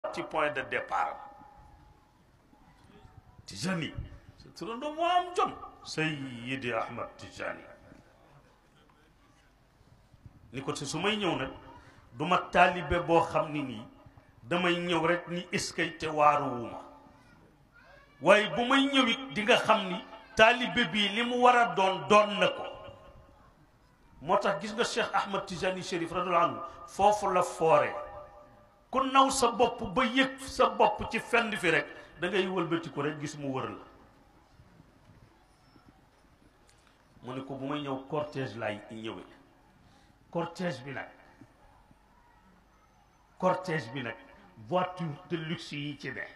ci point de départ Tijani sa turandoo moo am jom Sayyidi Ahmad Tijani ni ko te su may ñëw nag du ma taalibe boo xam ni nii damay ñëw rek ni eskay te waaruwuma waaye bu may ñëwit di nga xam ni taalibe bii li mu war a doon doon na ko moo tax gis nga Cheikh Ahmad Tijani Chérif radiyallahu anhu foofu la foore ku naw sa bopp ba yëg sa bopp ci fenn fi rek da ngay wëlbati ko rek gis mu wër la mu ne ko bu may ñëw cortège lay ñëwee cortège bi nag voiture de luxe yi ci ne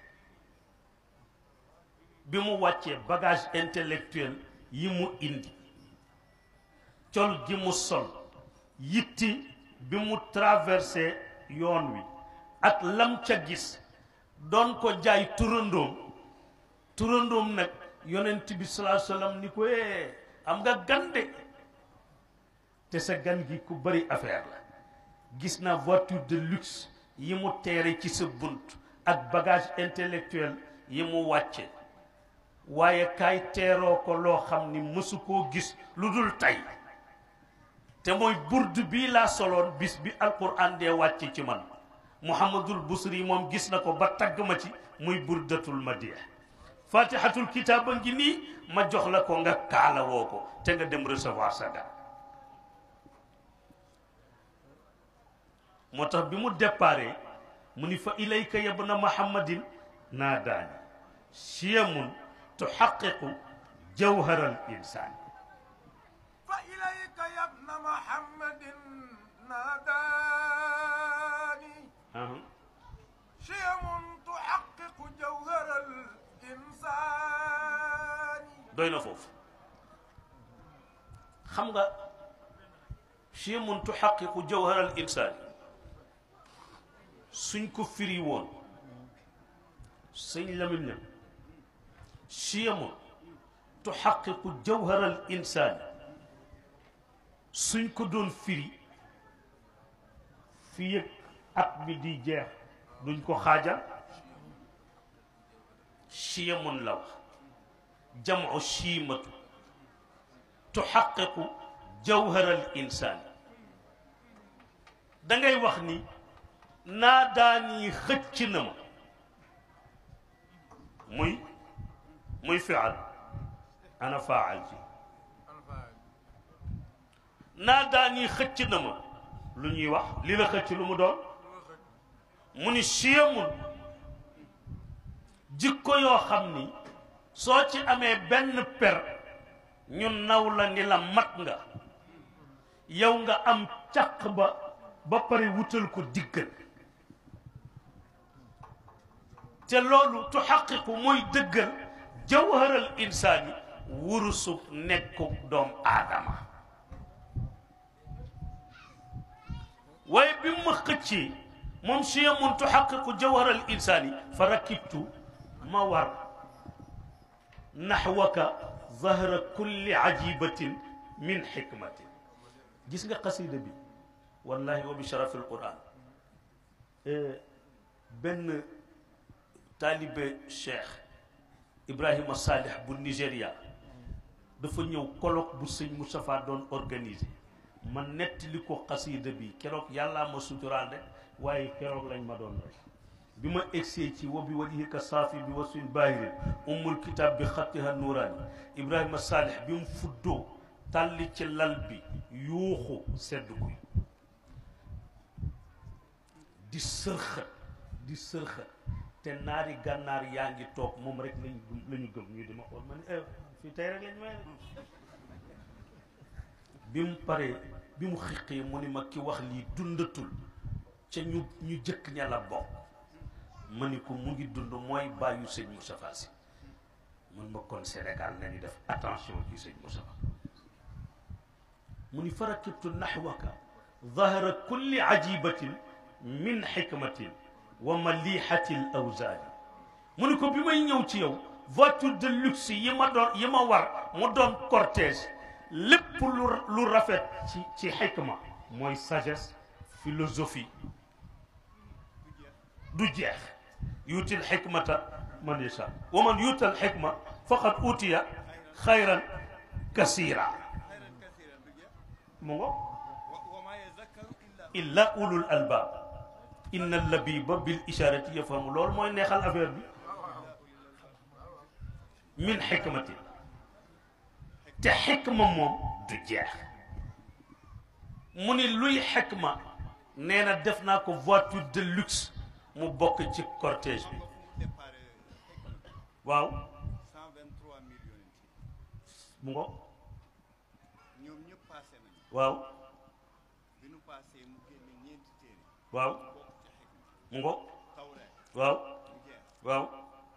bi mu wàccee bagage intellectuel yi mu indi col gi mu sol yitti bi mu traversé yoon wi ak lam ca gis doon ko jaay turandoom nag yonent bi sallallahu alayhi wasallam ni ko am nga gande te sa gan gi ku bari affaire la gis naa voiture de luxe yi mu teere ci sa bunt ak bagage intellectuel yi mu wàcce waaye kaay teeroo ko loo xam ni mësu koo gis lu dul tey te mooy burdu bii laa soloon bis bi alquran dee wàcce ci man Muhammadul Busri moom gis na ko ba tagg ma ci muy burdatul madih fatihatul kitaab a ngi nii ma jox la ko nga kaala woo ko te nga dem recevoir sa gan moo tax bi mu déparé mu ni fa ilayka yabna muhammadin naadaani siyamun tuhaqiqu jawharal insaani fa ilayka yabna muhammadin naadaani siyamun tuhaqiqu jawharal insaani doy na foofu xam nga siyamun tuhaqiqu jawharal insaani suñ ko firi woon sëñ Lamin ne siyamun tuhaqiqu jawharal insaani suñ ko doon firi fi yëg at bi di jeex duñ ko xaajal siyamun la wax jamu siimatu tuhaqiqu jawharal insaani da ngay wax ni naa daani xëcc na ma muy fi'al ana faa'al ji naa daani xëcc na ma lu ñuy wax li la xëcc lu mu doon mu ni siyamun jikko yoo xam ni soo ci amee benn per ñu naw la ni la mat nga yow nga am caq ba pare wutal ko diggal te loolu tuhaqiqu mooy dëggal jawharal insaani wurusub nekku doom aadama waaye bi ma xëccee moom siyamun tuhaqiqu jawharal insaani fa rakibtu ma war naxwaka zahra kulli ajibatin min xikmatin gis nga xasida bi wallahi wa bi sharafil quran benn taalibe Cheikh Ibrahima Salih bu Nigéria dafa ñëw colloque bu sëñ Moustapha doon organisé ma nettali ko xasida bi keroog yàllaa ma suturaan rek waaye keroog lañ ma doon rek bi ma egsee ci wa bi wajhika saafi bi wasfin baahirin ummul kitaab bi xattiha nuuraani Ibrahima Salih bi mu fuddoo tàlli ci lal bi yuuxu sedd guy di sërxat te naari gànnaar yaa ngi toog moom rek lañu gëm ñu di ma xool ma ne fii tey rek lañ may bi mu paree bi mu xiqee mu ni ma ki wax lii dundatul ca ñu jëkk ña la bokk ma ni ko mu ngi dund mooy bàyyu sëñ Moustapha Sy mun ma kon Sénégal nañu def attention ci sëñ Moustapha mu ni farakibtu naxwaka zahra kulli ajibatin min xikmatin wa malihatil awzaani mu ni ko bi may ñëw ci yow voiture de luxe yi ma war mu doon cortège lépp lu rafet ci xikma mooy sagesse philosophie du jeex yuutil xikmata man yasha wa man yuutal xikma faqad utiya xayran kasira mu ngo illa ulul albab inna labiba bil isharati yafhamu loolu mooy neexal affaire bi min xikmatin te xikma moom du jeex mu ni luy xikma nee na def naa ko voiture de luxe mu bokk ci cortège bi waaw mu ngo waaw waaw mu ngo waaw waaw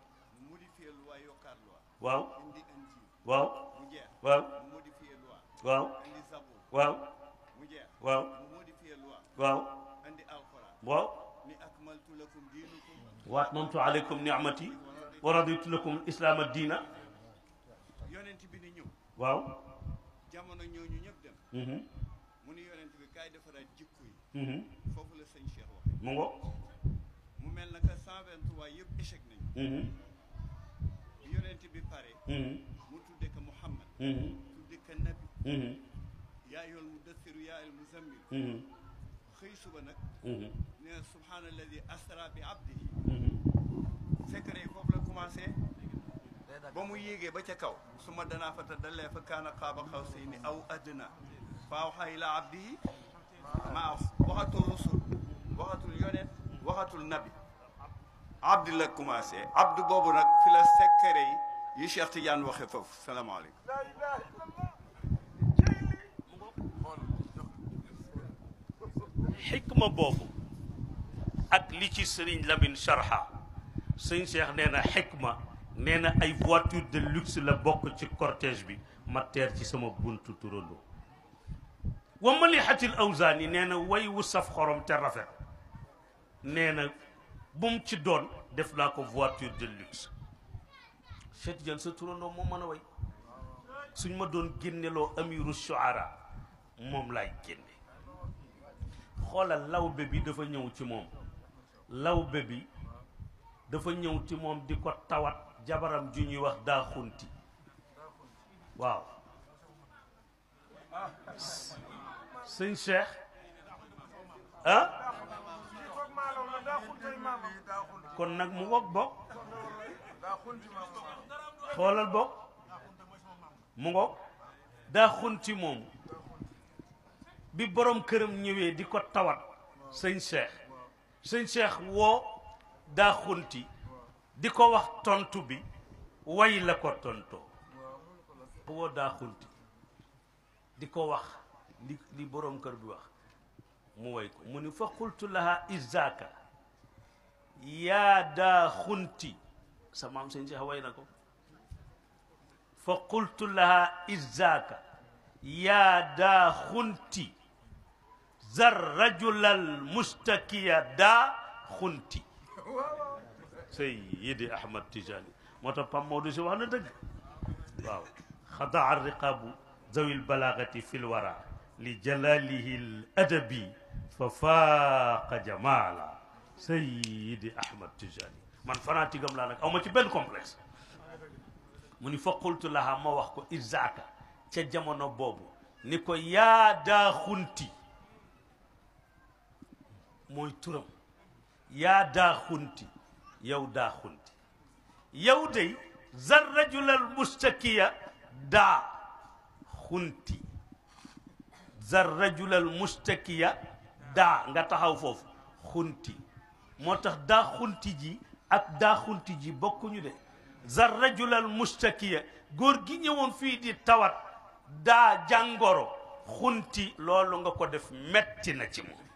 waaw waaw waaw waaw waaw waaw waaw waaw wa atmamtu alaykum ni'mati wa raditu lakum islaama diina yonent bi ni ñëw waaw jamono ñooñu ñëpp dem mu ni yonent bi kaay defaraat jikko yi foofu la sëñ Cheikh wax mu ngo mu mel na que 123 yëpp échec nañu yonent bi pare mu tudde ko Muhammad tudde ko nabi yaa ayyuhal mudassiru yaa ayyuhal muzammil xëy suba nag ne subhaanalladi asra bi abdihi secret yi foofu la commencé ba mu yéegee ba ca kaw su ma danaa fa tadallee fa kaana qaaba qawsayni aw adnaa fa awhaa ilaa abdihi maa waxatul rusul waxatul yonent waxatul nabi abdi la commencé abdu boobu nag fi la secret yi Cheikh Tidiane waxee foofu salaamaaleykum xikma boobu ak li ci sëriñ Lamine Sharha sëñ Cheikh nee na xikma nee na ay voiture de luxe la bokk ci cortège bi ma teer ci sama buntu turandoo wa malihatil awzaan yi nee na way wu saf xorom te rafet nee na bu mu ci doon def naa ko voiture de luxe Cheikh Tidiane sa turandoo moom mën a way suñ ma doon génneloo amiru shuara moom laay génne xoolal lawbe bi dafa ñëw ci moom lawbe bi dafa ñëw ci moom di ko tawat jabaram ju ñuy wax daa xunti waaw sëñ Cheikh ah kon nag mu ngoog bokk xoolal bokk mu ngoog daa xunti moom bi borom këram ñëwee di ko tawat sëñ Cheikh woo daa xunti di ko wax tontu bi way la ko tontoo woo daa xunti di ko wax li borom kër bi wax mu way ko mu ni fa qultu laha izaka yaa daa xunti sa maam sëñ Cheikh way na ko fa qultu laha izaka yaa daa xunti zar rajulal mustakiya daa xunti Seydi Ahmad Tijani moo tax Pam Maodo si wax na dëgg waaw xadaa riqaabu zawil balaagati fil wara li jalalihi l adabi fa faaqa jamala Seydi Ahmad Tijani man fanatigam laa nag aw ma ci benn complexe mu ni fa qultu laha ma wax ko isaaka ca jamono boobu ni ko yaa daa xunti mooy turam yaa daa xunti yow daa xunti yow day zar rajulal mustakiya daa xunti zar rajulal mustakiya daa nga taxaw foofu xunti moo tax daa xunti ji ak daa xunti ji bokkuñu de zar rajulal mustakiya góor gi ñëwoon fii di tawat daa jàngoro xunti loolu nga ko def metti na ci moom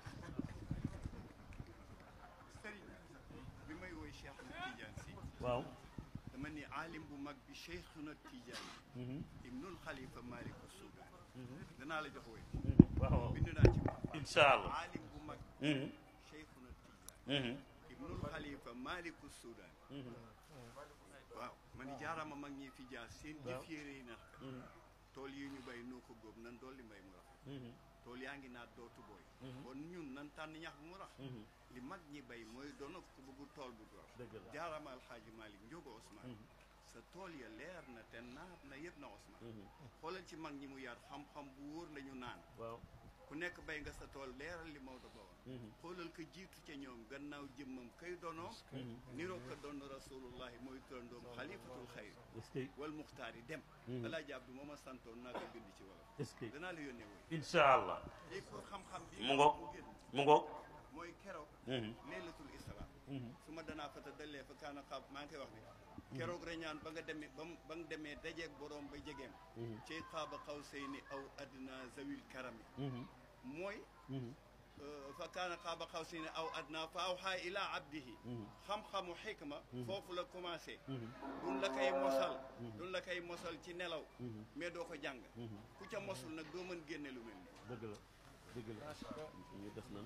waaw dama ni aalim bu mag bi Cheikhuna Tidiane ibnul Xalifa Malik Soudan danaa la jox woy waaw bind naa ci incha allah aalim bu mag Cheikhuna Tidiane ibnul Xalifa Malik Soudan waaw ma ni jaarama mag ñi fi jaar seen jëf yére yi nax tool yi ñu bay noo ko góob nan dolli mbay mu rafet tool yaa ngi naat dootu booy kon ñun nan tànn ñax bu mu rax li mag ñi bay mooy doon ku bëggu tool bu doon jaarama alxaaji Malick Njóogo Ousmane sa tool ya leer na te naat na yëpp na Ousmane xoolal ci mag ñi mu yar xam-xam bu wóor la ñu naan ku nekk bay nga sa tool leeral li Maodo ba woon xoolal ko jiitu ca ñoom gannaaw jëmmam kay donoom niroo ko doon rasulullahi mooy turandoom xalifatul xayr wal muxtaar yi dem alaa jaab du mooma santoon naa ko bind ci wolof danaa la yónnee woy incha allah lii pour xam-xam bi mu ngoog mu ngoog mooy keroog laylatul isra su ma danaa fata dallee fa kaana xaab maa ngi koy wax ne keroog reñaan ba nga demee dajeeg borom ba jegeem ci xaaba xaw sey ni aw adna zawil karami mooy fa kaana xaaba xaw sey ni aw adna fa awxaa ila abdihi xam-xamu xikma foofu la commencé duñ la koy mosal ci nelaw mais doo ko jàng ku ca mosul nag doo mën génne lu mel ni dëgg la ñu def nan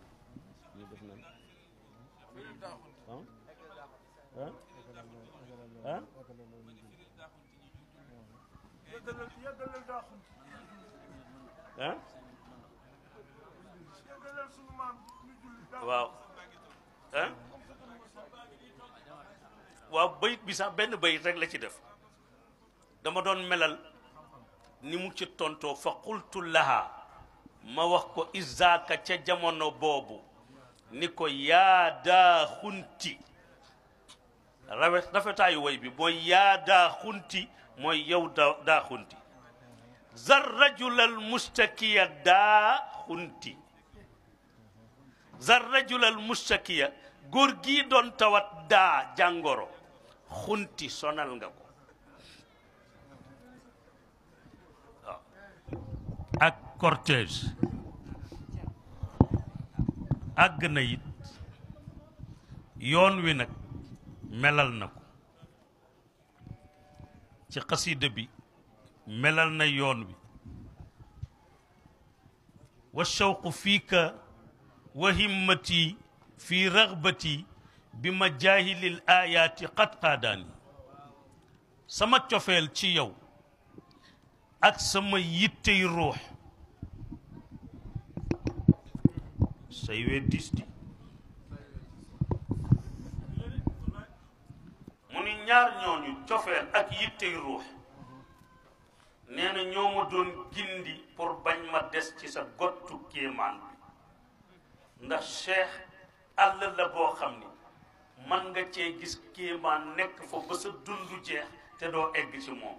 waaw waaw bayit bi sax benn bayit rek la ci def dama doon melal ni mu ci tontoo fa qultu laha ma wax ko izaka ca jamono boobu ni ko yaa daa xunti rafetaayu way bi mooy yaa daa xunti mooy yow daa xunti zar rajulal mustakiya daa xunti zar rajulal mustakiya góor gii doon tawat daa jàngoro xunti sonal nga ko waaw ak cortège àgg na it yoon wi nag melal na ko ci xasida bi melal na yoon wi wa shawqu fiika wa himmati fi ragbati bi majahilil ayaati qad qaadaani sama cofeel ci yow ak sama yittey ruux say wee dis di mu ni ñaar ñooñu cofeel ak yittey ruux nee na ñoo ma doon gindi pour bañ ma des ci sa gottu kéemaan bi ndax cheikh àll la boo xam ni man nga cee gis kéemaan nekk fa ba sa dundu jeex te doo egg ci moom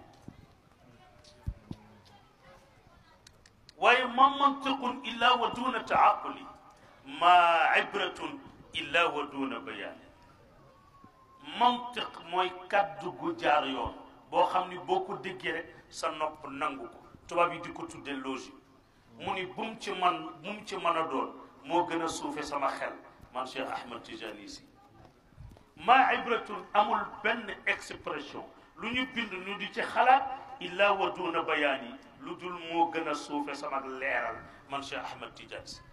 waaye ma mantiqun illa wa duna taaquli ma ibratun illa wa duna bayaan mantiq mooy kaddu gu jaar yoon boo xam ni boo ko déggee rek sa nopp nangu ko tubaab yi di ko tudde logique mu ni bu mu ci mën a doon moo gën a suufe sama xel man Cheikh Ahmed Tijani si maa ibratun amul benn expression lu ñu bind ñu di ci xalaat illa wa duna bayaan yi lu dul moo gën a suufe sama leeral man Cheikh Ahmed Tijani si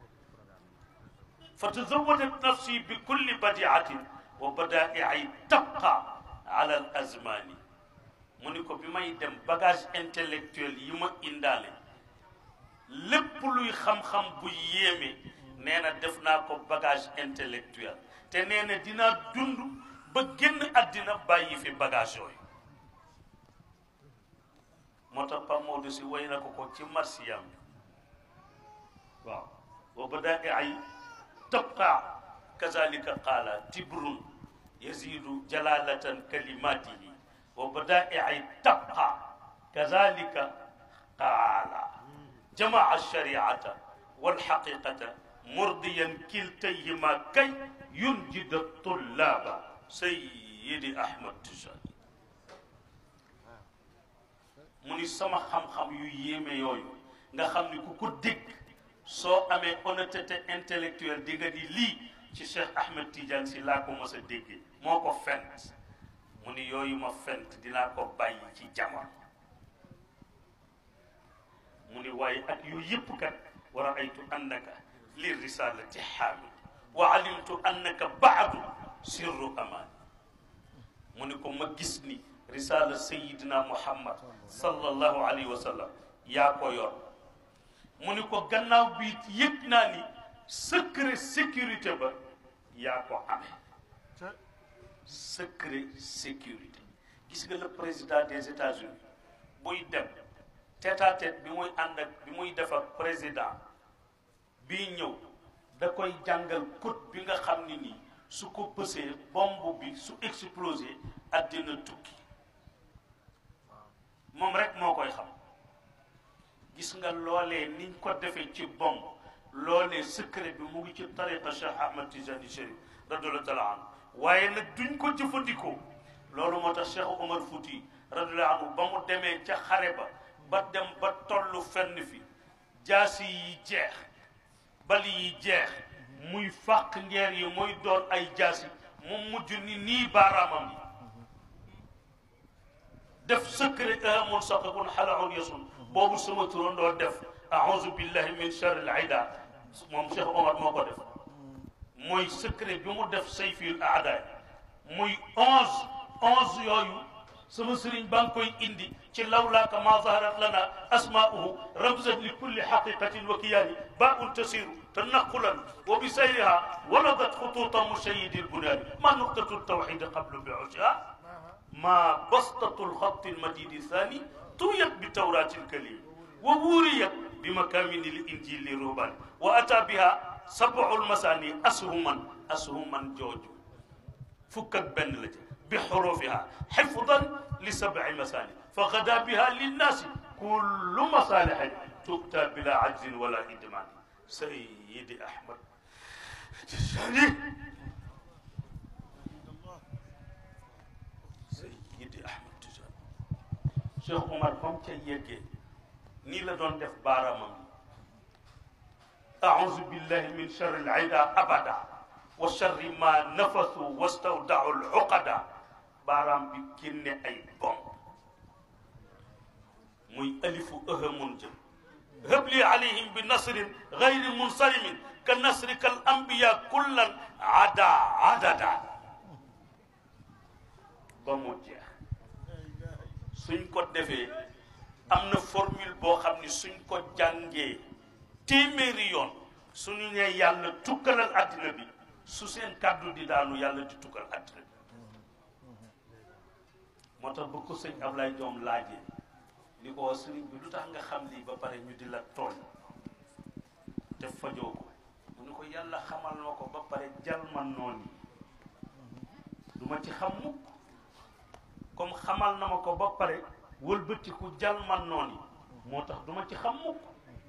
fa tazawadat nafsi bi kulli badiatin wa badaa'i tabqa ala al azmani mu ni ko bi may dem bagage intellectuel yi ma indaale lépp luy xam-xam bu yéeme nee na def naa ko bagage intellectuel te nee na dinaa dund ba génn àddina bàyyi fi bagage yooyu moo tax Pape Maodo si way na ko ci marsiyam waaw wa badaa'i tabqa kazalika qaala tibrun yazidu jalalatan kalimatihi wa badaa'i tabqa kazalika qaala jamaa alshariata walxaqiqata murdiyan kiltayhima kay yunjida tullaaba sayyidi Ahmad Tijani mu ni sama xam-xam yu yéeme yooyu nga xam ni ku ko dégg soo amee honnêteté intellectuelle di nga di lii ci Cheikh Ahmed Tidiane si laa ko mos a déggee moo ko fent mu ni yooyu ma fent dinaa ko bàyyi ci jamono mu ni waaye ak yu yëpp kat wa raaytu annaka li risalati xaamil wa alimtu annaka baadu sirru amaan mu ni ko ma gis ni risala sayidina muhammad sallallahu alayhi wa sallam yaa ko yor mu ni ko gannaaw bi yëg naa ni secret sécurité ba yaa ko amee secret sécurité gis nga le président des États-Unis buy dem tête à tête bi muy ànd ak bi muy def ak président bii ñëw da koy jàngal code bi nga xam ni nii su ko pësee bombe bi su explosé àddina tukki moom rek moo koy xam gis nga loolee niñ ko defee ci bombe loolee secret bi mu ngi ci tariqa Cheikh Ahmad Tijani Chérif radiyallahu taala anhu waaye nag duñ ko jëfandikoo loolu moo tax Cheikh Omar Fouti radiyallahu anhu ba mu demee ca xare ba dem ba tollu fenn fi jaasi yi jeex bali yi jeex muy fàq ngeer yi muy doon ay jaasi mu mujj ni nii baaraamam yi def secret amun saqakun xalaun yasun boobu sama turandoo def aouzu billahi min charri al ida moom Cheikh Omar moo ko def mooy secret bi mu def sayfil aada muy 11 yooyu sama sëriñ baa ngi koy indi ci lawlaaka ma zaharat lana asma'uhu ramzan li kulli haqiqatin wa kiyaani baun tasiru tanaqulan wa bi sayriha waladat xututa mushayidi lbunaani ma nuqtatu ltawxidi qablu bi usha ma bastatu lxatti lmadidi thani tuyat bi tawrati lkalim wa wuuriyat bi makamini linjil li ruhbani wa ata biha sabu lmasani ashuman jooju fukk ak benn la ci بحروفها حفظا لسبع مساني فغدا بها للناس كل مصالح تؤتى بلا عجز ولا إدمان سيدي أحمد تجاني سيدي أحمد تجاني شيخ عمر فم تيجي نيلا دون دف بارامم أعوذ بالله من شر العدا أبدا وشر ما نفثوا واستودعوا العقدا baaraam bi génne ay bomb muy alifu ahamun jëm habli alayhim bi nasrin gayri munsalimin ka nasrika al anbiya kullan adada ba mu jeex suñ ko defee am na formule boo xam ni suñ ko jàngee téeméeri yoon suñu ne yàlla tukkalal addina bi su seen kàddu di daanu yàlla di tukkal addina bi moo tax bu ko sëñ Ablaye Diom laajee li ko sëriñ bi lu tax nga xam lii ba pare ñu di la tooñ te fajoo ko mu ni ko yàlla xamal ma ko ba pare jal man noonu du ma ci xam mukk comme xamal na ma ko ba pare wëlbatiku jal man noonu moo tax du ma ci xam mukk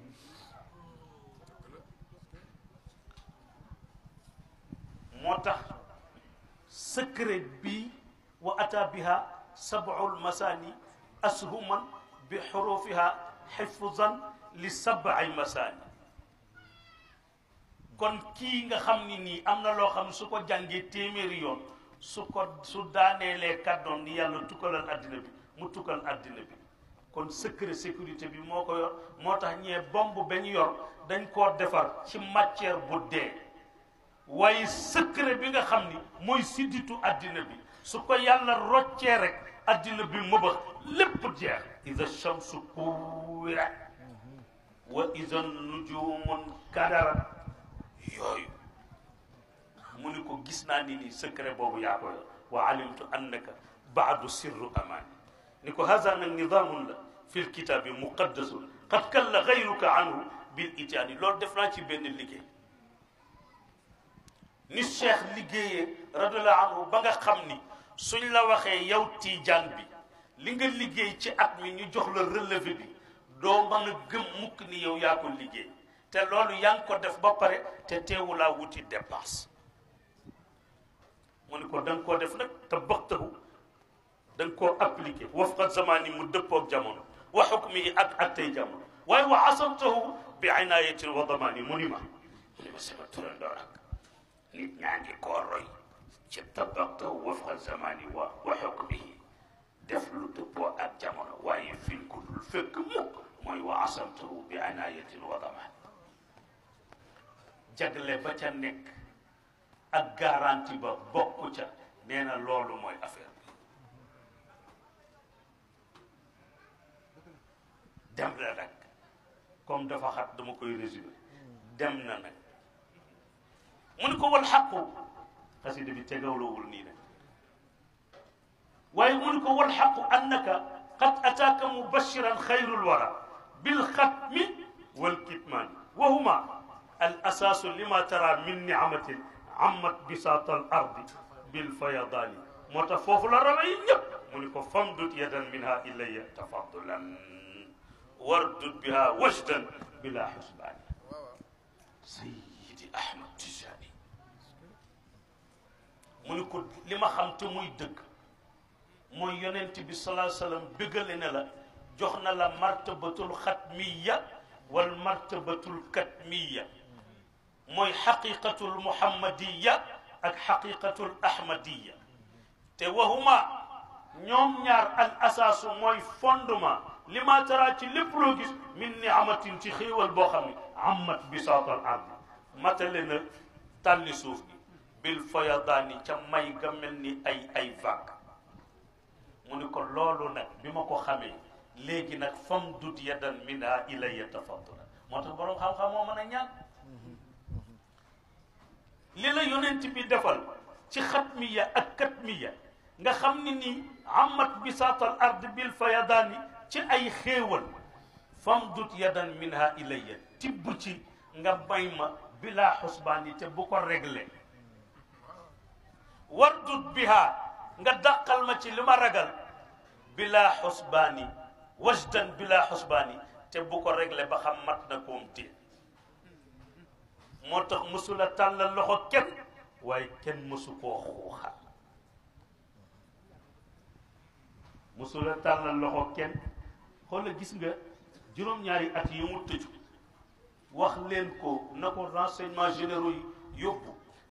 moo tax secret bi wa ata biha sab'ul masani ashuman bi xurufiha xifzan li sab'i masani kon kii nga xam ni nii am na loo xam su ko jàngee téeméeri yoon su daaneelee kàddoon ni yàlla tukkalal addina bi mu tukkal addina bi kon secret sécurité bi moo ko yor moo tax ñee bomb bañ yor dañ koo defar ci matière bu dee waaye secret bi nga xam ni mooy sidditu addina bi su ko yàlla roccee rek addina bi mëbax lépp jeex ida shamsu kuwirat wa ida nujumun kadarat yooyu mu ni ko gis naa ni nii secret boobu yaa ko yor wa alimtu annaka baadu sirru amaani ni ko haza nag nidamun la fi lkitaabi muqaddasun qad kalla gayruka anhu bil itaani loolu def naa ci benn liggéey ni cheikh liggéeyee radiyallahu anhu ba nga xam ni suñ la waxee yow tiijaan bi li nga liggéey ci at mi ñu jox la relevé bi doo mën a gëm mukk ni yow yaa ko liggéey te loolu yaa ngi ko def ba pare te teewulaa wuti dépense mu ni ko da nga koo def nag te baxtahu da nga koo appliqué wafqa zamani mu dëppoog jamono wa xukmi ak attey jamono waaye wa asamtahu bi inayatin wa damani mu ni ma sama turandoo ak nit ñaa ngi koo roy ci tabaqtahu wafqa zamani wa xukmihi def lu dëppoo ak jamono waaye fiñ ko dul fekk mukk mooy wa asamtahu bi inayatin wa damani jagle ba ca nekk ak garantie ba bokku ca nee na loolu mooy affaire bi dem la rek comme dafa xat dama koy résumé dem na nag mu ni ko wal xaqu xasida bi tegawloowul nii nag waaye mu ni ko wal xaqu annaka qad ataaka mubashiran xayrul wara bil xatmi wal kitmaan wa huma al asaasu lima tara min niamatin ammat bisaata al ardi bil fayadaani moo tax foofu la rawe yi ñëpp mu ni ko famdut yadan minha ilayya tafaddulan wardud biha wajdan bila xusbaani Seydi Ahmad Tijani mu ni ko li ma xam te muy dëgg mooy yonent bi salaa sallam bëggale ne la jox na la martabatul xatmiya wal martabatul katmiya mooy xaqiqatul muhammadiya ak xaqiqatul ahmadiya te waxuma ñoom ñaar al asaasu mooy fondement li ma tara ci lépp loo gis min niamatin ci xéewal boo xam ne amat bisaatal ardi matale na tàlli suuf bi bil fayadaani ca may ga mel ni ay vague mu ni ko loolu nag bi ma ko xamee léegi nag fam dut yadan minha ilayya tafaddula moo tax boroom xam-xam moo mën a ñaan li la yonent bi defal ci xatmiya ak katmiya nga xam ni nii amat bisaatal ard bil fayadaani ci ay xéewal fam dut yadan minha ilayya tibb ci nga bay ma bila xusbaani te bu ko réglé wardut biha nga dàqal ma ci li ma ragal bila xusbaani wajdan bila xusbaani te bu ko réglé ba xam mat na koom té moo tax mësula tàllal loxo kenn waaye kenn mësu koo xuuxal mësula tàllal loxo kenn xoola gis nga juróom-ñaari at yi mu tëju wax leen ko na ko renseignements généraux yi yóbbu